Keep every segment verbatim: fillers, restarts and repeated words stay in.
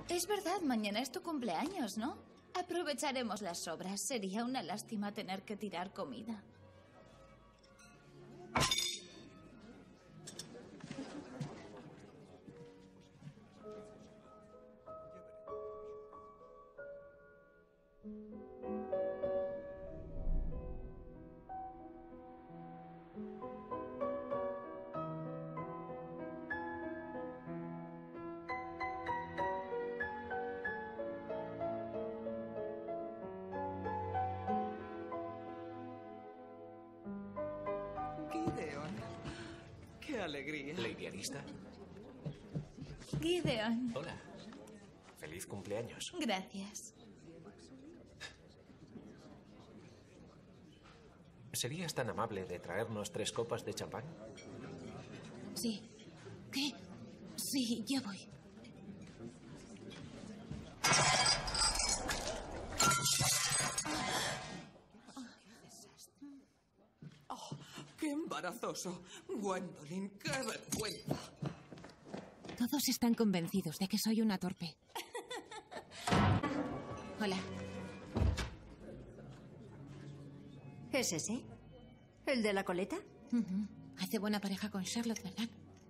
Es verdad, mañana es tu cumpleaños, ¿no? Aprovecharemos las sobras. Sería una lástima tener que tirar comida. Gideon. ¡Qué alegría! ¿Lady Arista? Gideon. Hola. Feliz cumpleaños. Gracias. ¿Serías tan amable de traernos tres copas de champán? Sí. ¿Qué? Sí, ya voy. Oh, ¡qué embarazoso! Gwendolyn, qué vergüenza. Todos están convencidos de que soy una torpe. Hola. ¿Es ese? ¿El de la coleta? Uh-huh. Hace buena pareja con Charlotte, ¿verdad?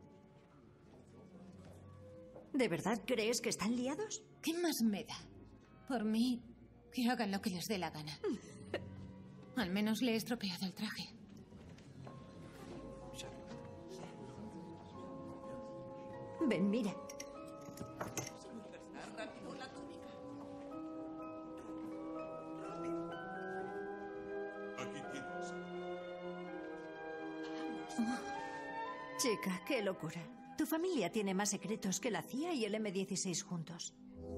¿De verdad crees que están liados? ¿Qué más me da? Por mí, que hagan lo que les dé la gana. Al menos le he estropeado el traje. Ven, mira. Aquí tienes. Chica, qué locura. Tu familia tiene más secretos que la C I A y el eme dieciséis juntos.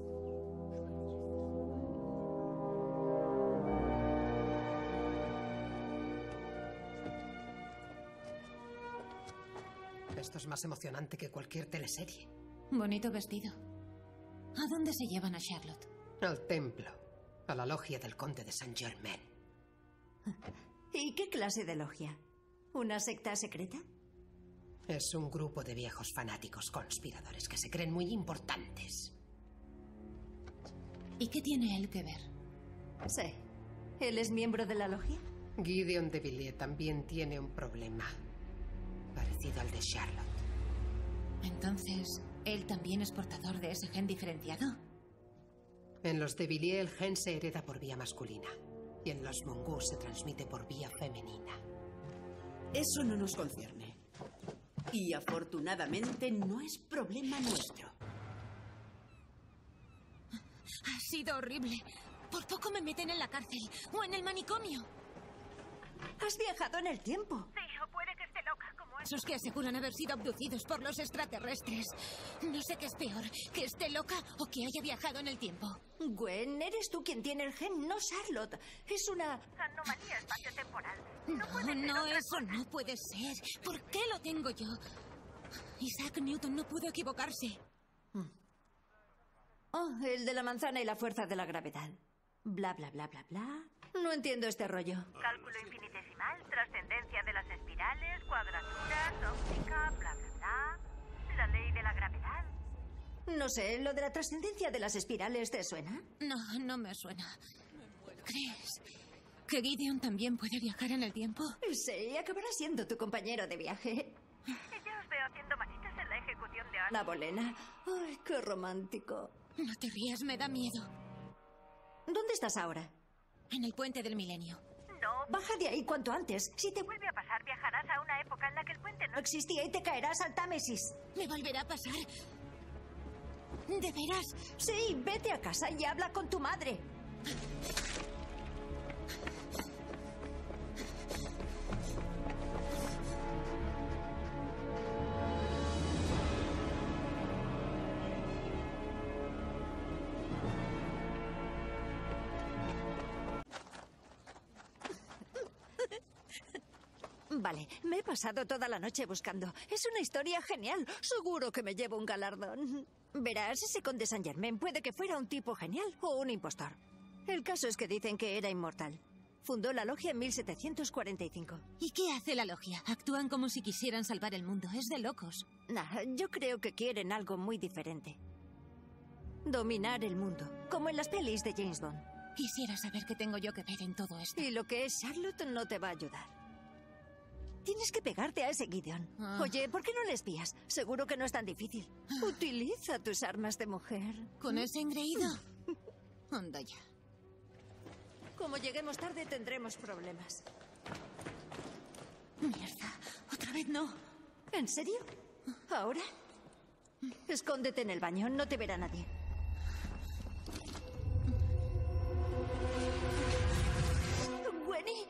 Esto es más emocionante que cualquier teleserie. Bonito vestido. ¿A dónde se llevan a Charlotte? Al templo. A la logia del conde de Saint Germain. ¿Y qué clase de logia? ¿Una secta secreta? Es un grupo de viejos fanáticos conspiradores que se creen muy importantes. ¿Y qué tiene él que ver? Sí. ¿Él es miembro de la logia? Gideon de Villiers también tiene un problema parecido al de Charlotte. Entonces, ¿él también es portador de ese gen diferenciado? En los de Villiers el gen se hereda por vía masculina y en los Mongus se transmite por vía femenina. Eso no nos concierne. Y afortunadamente no es problema nuestro. Ha sido horrible. Por poco me meten en la cárcel o en el manicomio. Has viajado en el tiempo. Sí, o puede que esté loca como es. Esos que aseguran haber sido abducidos por los extraterrestres. No sé qué es peor, que esté loca o que haya viajado en el tiempo. Gwen, eres tú quien tiene el gen, no Charlotte. Es una... anomalía espaciotemporal. No, No, puede ser no, otra eso cosa. no puede ser. ¿Por qué lo tengo yo? Isaac Newton no pudo equivocarse. Oh, el de la manzana y la fuerza de la gravedad. Bla, bla, bla, bla, bla. No entiendo este rollo. Cálculo infinitesimal, trascendencia de las espirales, cuadraturas, óptica, bla, bla, bla. La ley de la gravedad. No sé, ¿lo de la trascendencia de las espirales te suena? No, no me suena. ¿Crees que Gideon también puede viajar en el tiempo? Sí, acabará siendo tu compañero de viaje. Y ya os veo haciendo manitas en la ejecución de La Ana. bolena. Ay, qué romántico. No te rías, me da miedo. ¿Dónde estás ahora? En el puente del milenio. No, Baja de ahí cuanto antes. Si te vuelve a pasar, viajarás a una época en la que el puente no... no existía y te caerás al Támesis. ¿Me volverá a pasar? ¿De veras? Sí, vete a casa y habla con tu madre. Vale, me he pasado toda la noche buscando. Es una historia genial. Seguro que me llevo un galardón. Verás, ese conde Saint Germain puede que fuera un tipo genial o un impostor. El caso es que dicen que era inmortal. Fundó la logia en mil setecientos cuarenta y cinco. ¿Y qué hace la logia? Actúan como si quisieran salvar el mundo. Es de locos. Nah, yo creo que quieren algo muy diferente. Dominar el mundo, como en las pelis de James Bond. Quisiera saber qué tengo yo que ver en todo esto. Y lo que es Charlotte no te va a ayudar. Tienes que pegarte a ese Gideon. Ah. Oye, ¿por qué no le espías? Seguro que no es tan difícil. Utiliza tus armas de mujer. ¿Con ese engreído? Anda ya. Como lleguemos tarde, tendremos problemas. Mierda, otra vez no. ¿En serio? ¿Ahora? Escóndete en el baño, no te verá nadie. Gwenny.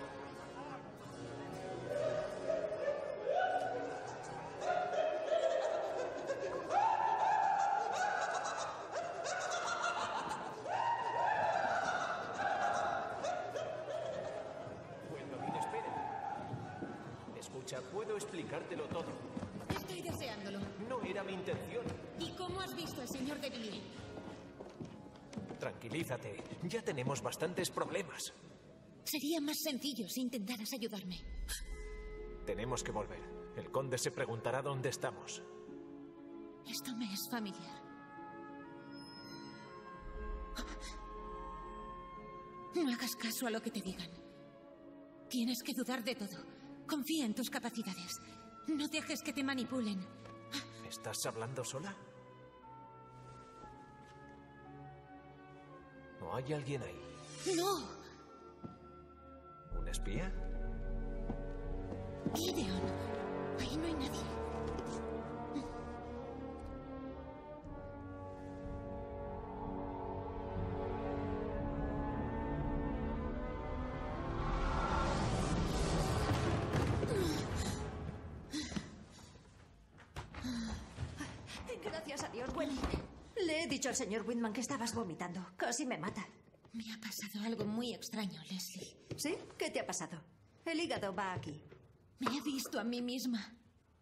Gwendolyn, espera. Escucha, puedo explicártelo todo. Estoy deseándolo. No era mi intención. ¿Y cómo has visto al señor de Villiers? Tranquilízate. Ya tenemos bastantes problemas. Sería más sencillo si intentaras ayudarme. Tenemos que volver. El conde se preguntará dónde estamos. Esto me es familiar. No hagas caso a lo que te digan. Tienes que dudar de todo. Confía en tus capacidades. No dejes que te manipulen. ¿Estás hablando sola? ¿No hay alguien ahí? ¡No! ¿Un espía? Gideon. Ahí no hay nadie. Gracias a Dios, Gwenny. Le he dicho al señor Whitman que estabas vomitando. Casi me mata. Me ha pasado algo muy extraño, Leslie. ¿Sí? ¿Qué te ha pasado? El hígado va aquí. Me he visto a mí misma.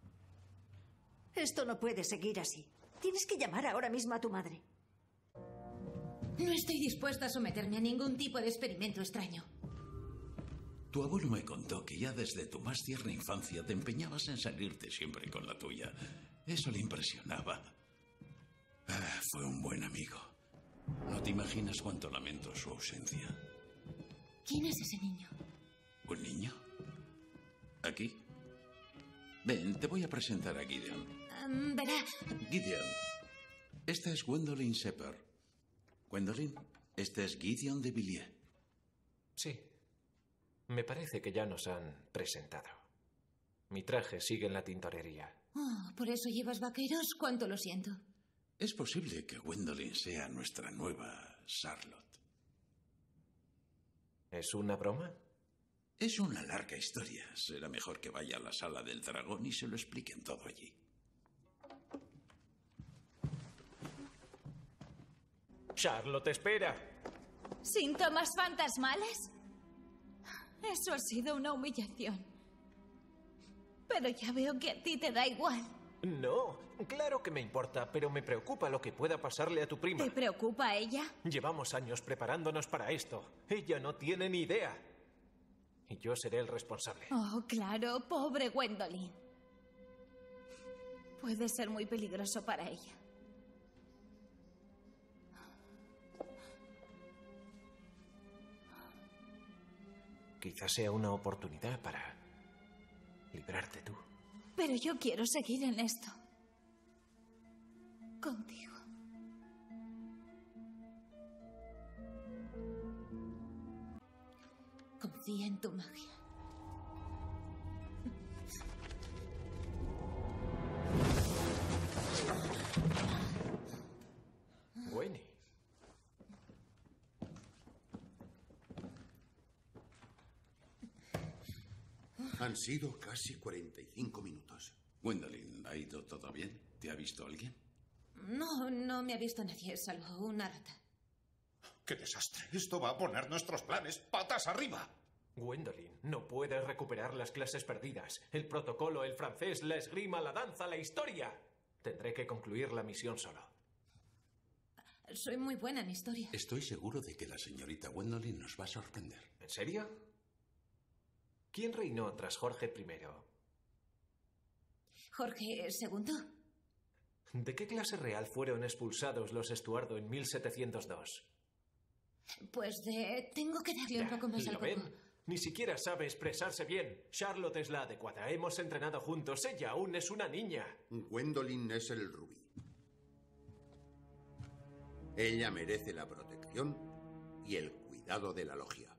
Esto no puede seguir así. Tienes que llamar ahora mismo a tu madre. No estoy dispuesta a someterme a ningún tipo de experimento extraño. Tu abuelo me contó que ya desde tu más tierna infancia te empeñabas en salirte siempre con la tuya. Eso le impresionaba. Ah, fue un buen amigo. No te imaginas cuánto lamento su ausencia. ¿Quién es ese niño? ¿Un niño? ¿Aquí? Ven, te voy a presentar a Gideon. Um, verá. Gideon, esta es Gwendolyn Shepherd. Gwendolyn, este es Gideon de Villiers. Sí. Me parece que ya nos han presentado. Mi traje sigue en la tintorería. Oh, ¿por eso llevas vaqueros? Cuánto lo siento. Es posible que Gwendolyn sea nuestra nueva Charlotte. ¿Es una broma? Es una larga historia. Será mejor que vaya a la sala del dragón y se lo expliquen todo allí. Charlotte, espera. ¿Síntomas fantasmales? Eso ha sido una humillación. Pero ya veo que a ti te da igual. No, claro que me importa, pero me preocupa lo que pueda pasarle a tu prima. ¿Te preocupa ella? Llevamos años preparándonos para esto. Ella no tiene ni idea. Y yo seré el responsable. Oh, claro, pobre Gwendolyn. Puede ser muy peligroso para ella. Quizás sea una oportunidad para librarte tú. Pero yo quiero seguir en esto. Contigo. Confía en tu magia. Gwenny. Han sido casi cuarenta y cinco minutos. Gwendolyn, ¿ha ido todo bien? ¿Te ha visto alguien? No, no me ha visto nadie, salvo una rata. ¡Qué desastre! Esto va a poner nuestros planes patas arriba. Gwendolyn, no puedes recuperar las clases perdidas. El protocolo, el francés, la esgrima, la danza, la historia. Tendré que concluir la misión solo. Soy muy buena en historia. Estoy seguro de que la señorita Gwendolyn nos va a sorprender. ¿En serio? ¿Quién reinó tras Jorge primero? ¿Jorge segundo? ¿De qué clase real fueron expulsados los Estuardo en mil setecientos dos? Pues de... Tengo que darle un poco más ¿Lo al ven? coco. Ni siquiera sabe expresarse bien. Charlotte es la adecuada. Hemos entrenado juntos. Ella aún es una niña. Gwendolyn es el rubí. Ella merece la protección y el cuidado de la logia.